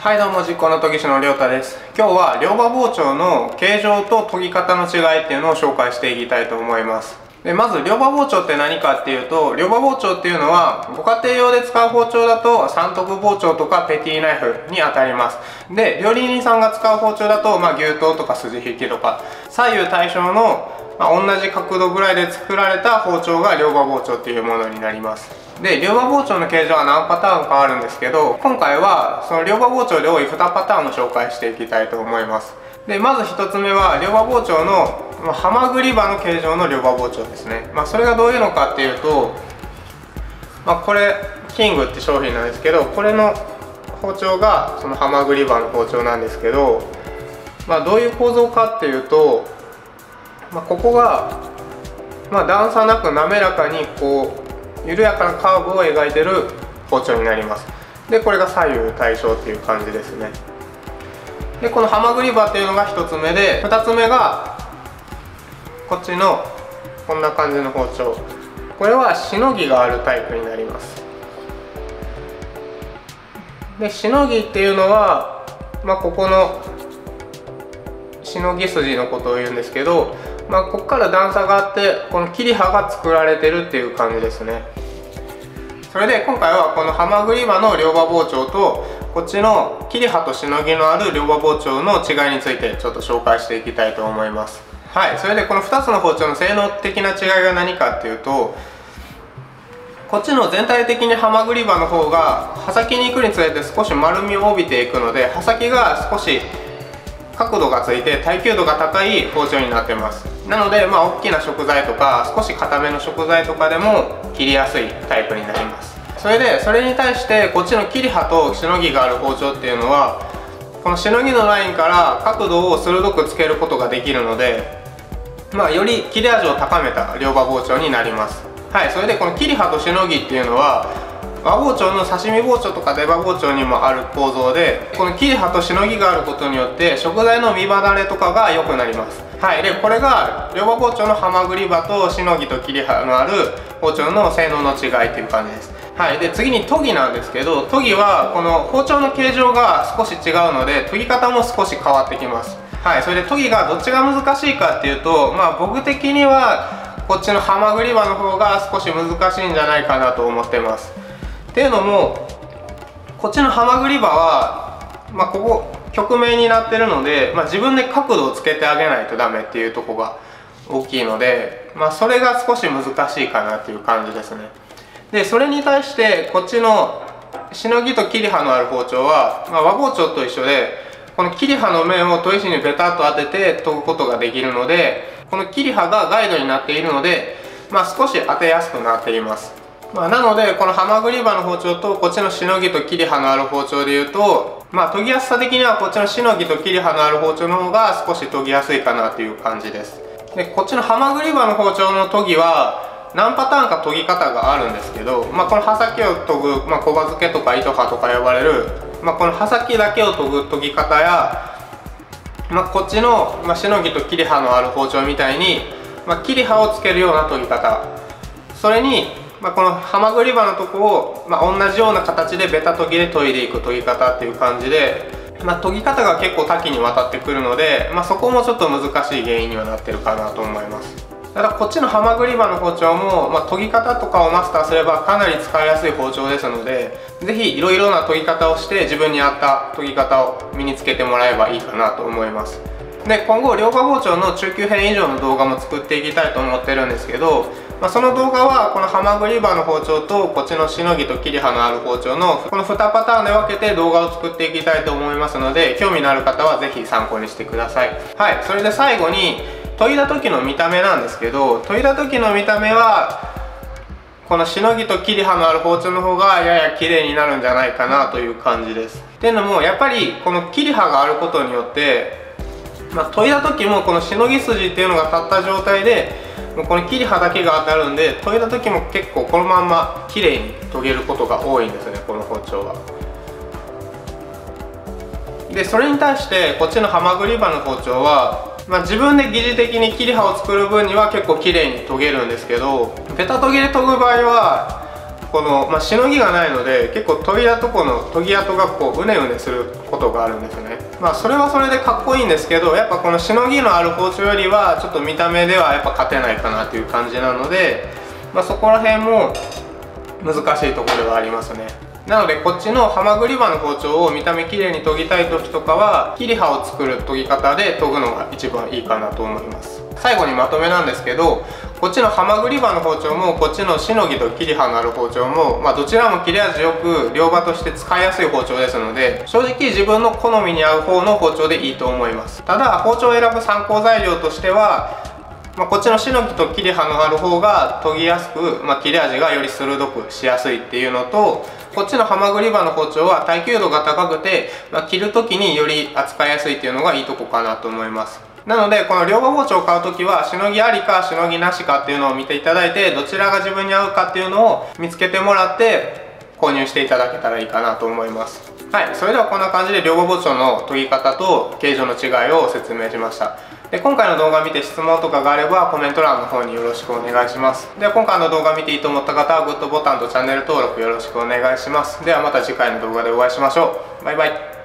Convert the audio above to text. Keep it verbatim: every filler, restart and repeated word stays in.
はいどうも、実行の研ぎ師のりょうたです。今日は両刃包丁の形状と研ぎ方の違いっていうのを紹介していきたいと思います。でまず両刃包丁って何かっていうと、両刃包丁っていうのはご家庭用で使う包丁だと三徳包丁とかペティナイフにあたります。で料理人さんが使う包丁だと、まあ、牛刀とか筋引きとか左右対称の、まあ、同じ角度ぐらいで作られた包丁が両刃包丁っていうものになります。で両刃包丁の形状は何パターンかあるんですけど、今回はその両刃包丁で多いにパターンを紹介していきたいと思います。でまずひとつめは両刃包丁のはまぐり刃の形状の両刃包丁ですね。まあ、それがどういうのかっていうと、まあ、これキングって商品なんですけど、これの包丁がそのはまぐり刃の包丁なんですけど、まあ、どういう構造かっていうと、まあ、ここが、まあ、段差なく滑らかにこう緩やかなカーブを描いてる包丁になります。でこれが左右対称っていう感じですね。でこのはまぐり刃っていうのがひとつめで、ふたつめがこっちのこんな感じの包丁。これはしのぎがあるタイプになります。でしのぎっていうのは、まあ、ここのしのぎ筋のことを言うんですけど、まあ、ここから段差があってこの切り刃が作られてるっていう感じですね。それで今回はこのはまぐり刃の両刃包丁とこっちの切り刃としのぎのある両刃包丁の違いについてちょっと紹介していきたいと思います。はい、それでこのふたつの包丁の性能的な違いが何かっていうと、こっちの全体的にはまぐり刃の方が刃先に行くにつれて少し丸みを帯びていくので、刃先が少し角度がついて耐久度が高い包丁になってます。なのでまあ大きな食材とか少し硬めの食材とかでも切りやすいタイプになります。それでそれに対してこっちの切り刃としのぎがある包丁っていうのは、このしのぎのラインから角度を鋭くつけることができるので、まあより切れ味を高めた両刃包丁になります。はい、それでこの切り刃としのぎっていうのは和包丁の刺身包丁とか出刃包丁にもある構造で、この切り刃としのぎがあることによって食材の身離れとかが良くなります。はい、でこれが両刃包丁のはまぐり刃としのぎと切り刃のある包丁の性能の違いっていう感じです。はい、で次に研ぎなんですけど、研ぎはこの包丁の形状が少し違うので研ぎ方も少し変わってきます。はい、それで研ぎがどっちが難しいかっていうと、まあ僕的にはこっちのはまぐり刃の方が少し難しいんじゃないかなと思ってます。っていうのもこっちのはまぐり刃は、まあ、ここ曲面になってるので、まあ、自分で角度をつけてあげないとダメっていうとこが大きいので、まあ、それが少し難しいかなっていう感じですね。でそれに対してこっちのしのぎと切り刃のある包丁は、まあ、和包丁と一緒でこの切り刃の面を砥石にベタッと当てて研ぐことができるので、この切り刃がガイドになっているので、まあ、少し当てやすくなっています。まあ、なのでこのはまぐり刃の包丁とこっちのしのぎと切り刃のある包丁でいうと、まあ研ぎやすさ的にはこっちのしのぎと切り刃のある包丁の方が少し研ぎやすいかなっていう感じです。でこっちのはまぐり刃の包丁の研ぎは何パターンか研ぎ方があるんですけど、まあ、この刃先を研ぐ、まあ、小刃付けとか糸刃とか呼ばれる、まあ、この刃先だけを研ぐ研ぎ方や、まあ、こっちの、まあ、しのぎと切り刃のある包丁みたいに、まあ、切り刃をつけるような研ぎ方、それにまあこのはまぐり刃のとこを、まあ、同じような形でベタ研ぎで研いでいく研ぎ方っていう感じで、まあ、研ぎ方が結構多岐にわたってくるので、まあ、そこもちょっと難しい原因にはなってるかなと思います。ただこっちのはまぐり刃の包丁も、まあ、研ぎ方とかをマスターすればかなり使いやすい包丁ですので、是非いろいろな研ぎ方をして自分に合った研ぎ方を身につけてもらえばいいかなと思います。で今後両刃包丁の中級編以上の動画も作っていきたいと思ってるんですけど、まあ、その動画はこのはまぐり刃の包丁とこっちのしのぎと切り刃のある包丁のこのにパターンで分けて動画を作っていきたいと思いますので、興味のある方は是非参考にしてください。はい、それで最後に研いだ時の見た目なんですけど、研いだ時の見た目はこのしのぎと切り刃のある包丁の方がやや綺麗になるんじゃないかなという感じです。っていうのもやっぱりこの切り刃があることによって、まあ、研いだ時もこのしのぎ筋っていうのが立った状態でもうこの切り刃だけが当たるんで、研いだ時も結構このまんま綺麗に研げることが多いんですね、この包丁は。でそれに対してこっちのはまぐり刃の包丁は、まあ、自分で疑似的に切り刃を作る分には結構綺麗に研げるんですけど、ベタ研ぎで研ぐ場合はこの、まあ、しのぎがないので結構研いだとこの研ぎ跡がこううねうねすることがあるんですね。まあそれはそれでかっこいいんですけど、やっぱこのしのぎのある包丁よりはちょっと見た目ではやっぱ勝てないかなっていう感じなので、まあ、そこら辺も難しいところではありますね。なのでこっちのハマグリ刃の包丁を見た目綺麗に研ぎたい時とかは切り刃を作る研ぎ方で研ぐのが一番いいかなと思います。最後にまとめなんですけど、こっちのハマグリ刃の包丁もこっちのしのぎと切り刃のある包丁も、まあ、どちらも切れ味よく両刃として使いやすい包丁ですので、正直自分の好みに合う方の包丁でいいと思います。ただ包丁を選ぶ参考材料としては、まあ、こっちのしのぎと切り刃のある方が研ぎやすく、まあ、切れ味がより鋭くしやすいっていうのと、こっちのハマグリ刃の包丁は耐久度が高くて、まあ、切る時により扱いやすいっていうのがいいとこかなと思います。なのでこの両刃包丁を買う時はしのぎありかしのぎなしかっていうのを見ていただいて、どちらが自分に合うかっていうのを見つけてもらって購入していただけたらいいかなと思います。はい、それではこんな感じで両刃包丁の研ぎ方と形状の違いを説明しました。で今回の動画を見て質問とかがあればコメント欄の方によろしくお願いします。では今回の動画を見ていいと思った方はグッドボタンとチャンネル登録よろしくお願いします。ではまた次回の動画でお会いしましょう。バイバイ。